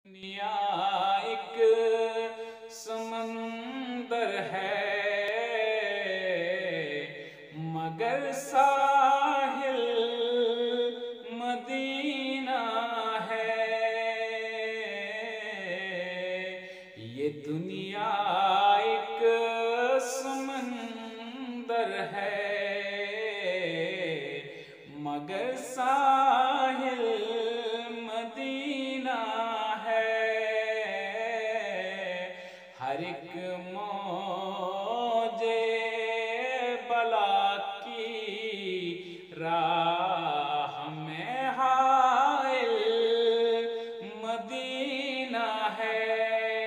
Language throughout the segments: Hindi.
दुनिया एक समंदर है मगर साहिल मदीना है। ये दुनिया एक समंदर है मगर साहिल मदीना है। हर एक मौजे बला की राह में हाइल मदीना है।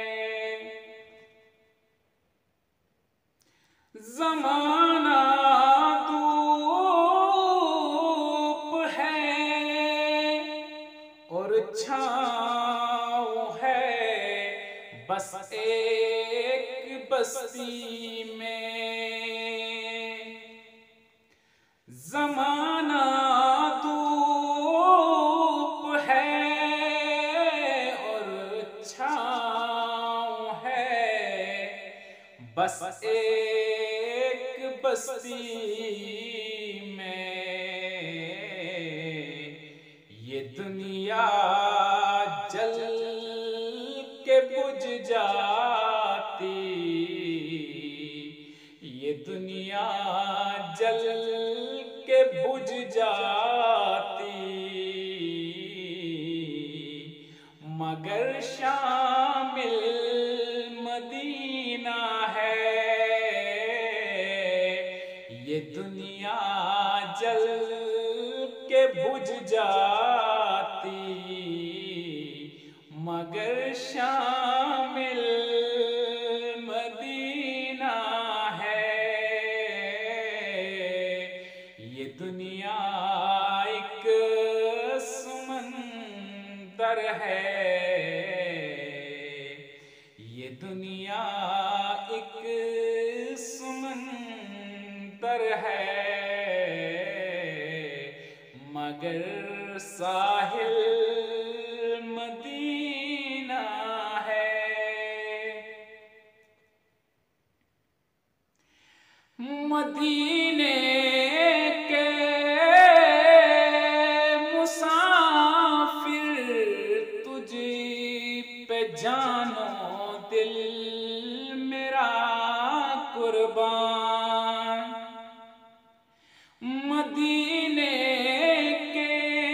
ज़माना धूप है और छाँव है बस एक बस्ती में। ज़माना धूप है और छाँव है बस एक बस्ती में। ये दुनिया जल के बुझ जाती, ये दुनिया जल के बुझ जाती मगर शामिल मदीना है। ये दुनिया जल के बुझ जाती मगर शामिल मदीना है। ये दुनिया एक समंदर है, ये दुनिया एक समंदर है मगर साहिल मदीना है। मदीने के मुसाफिर तुझ पे जानो दिल मेरा कुर्बान। मदीने के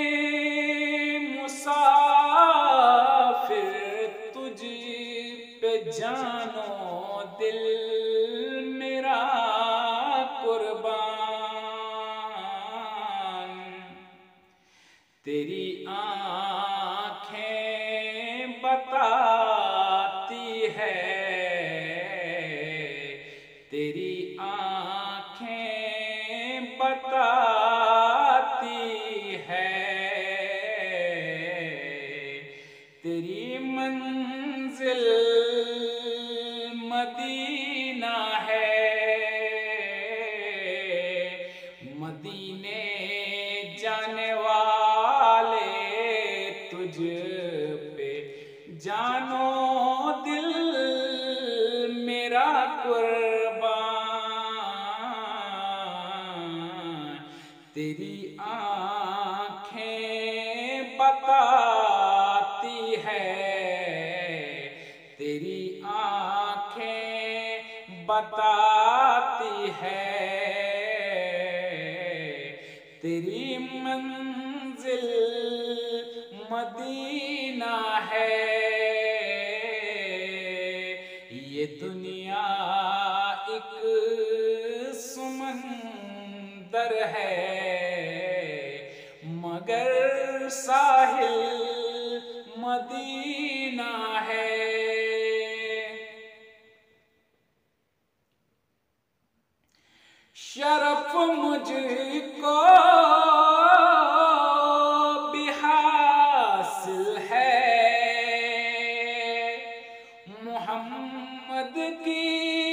मुसाफिर तुझ पे जानो दिल मेरा कुर्बान। तेरी आँखें बताती है, तेरी आँखें बताती है तेरी मंजिल मदीना है। मदीने जाने वाले तुझ पे जानो दिल मेरा कुर्बान। तेरी आँखें बताती है, तेरी आँखें बताती है तेरी मंजिल मदीना है। ये दुनिया एक समंदर है मगर साहिल मदीना है। शरफ मुझको भी हासिल है मोहम्मद की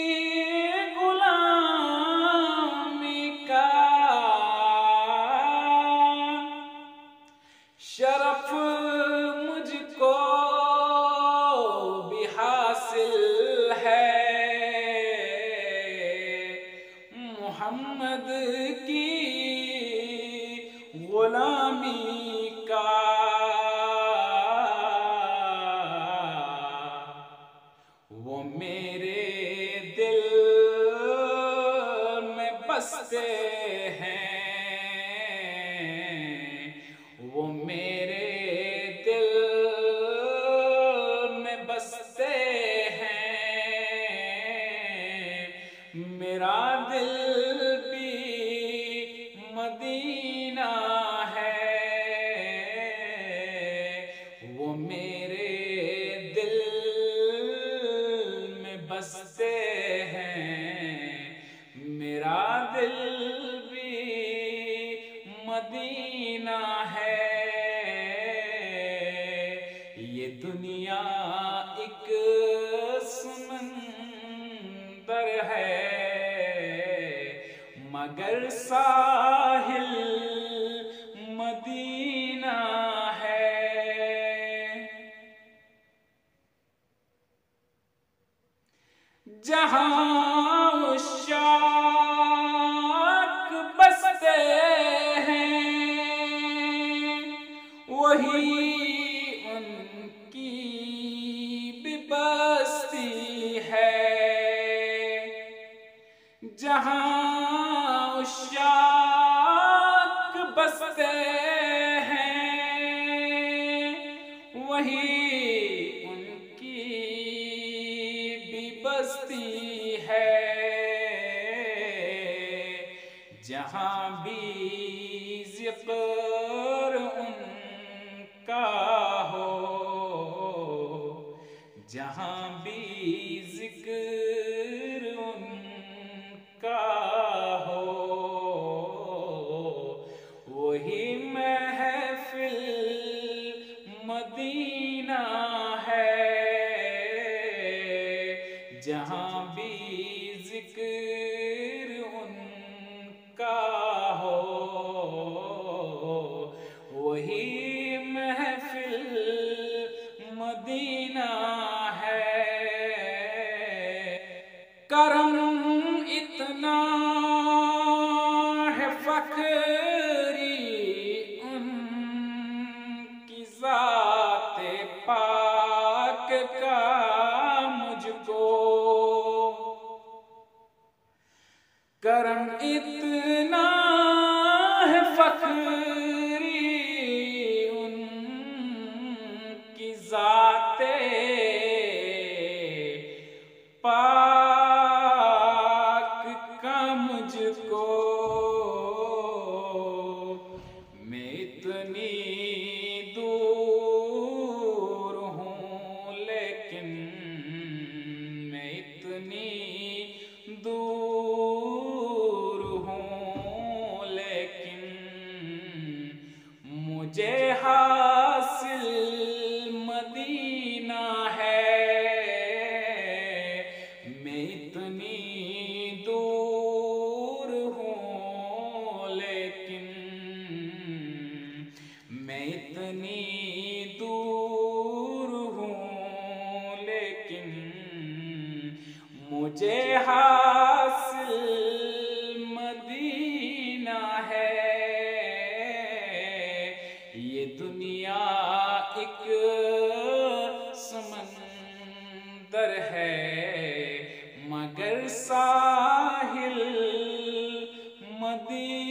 गुलामी का। शरफ मुझको दुनिया एक समंदर है, मगर साहिल मदीना है। जहां उशाक बसते हैं, वही उनकी भी बस्ती है। जहां उशाक बसते हैं, वही उनकी भी बस्ती है। जहां भी ज़िक्र उनका हो, जहां भी ज़िक्र उनका हो, वही महफिल मदीना है। जहां भी ज़िक्र उनका हो, वही महफिल मदीना है। करम इतना है फ़ख्री उनकी ज़ाते पाक का मुझको। करम इतना है फ़ख्री उनकी ज़ाते पाक का मुझको। मैं इतनी दूर हूँ, लेकिन मैं इतनी दूर हूँ, लेकिन मुझे हासिल मदीना है। मैं इतनी दूर हूँ, लेकिन मैं इतनी दूर हूँ, लेकिन मुझे हासिल मदीना है। ये दुनिया एक समंदर है, मगर साहिल मदीना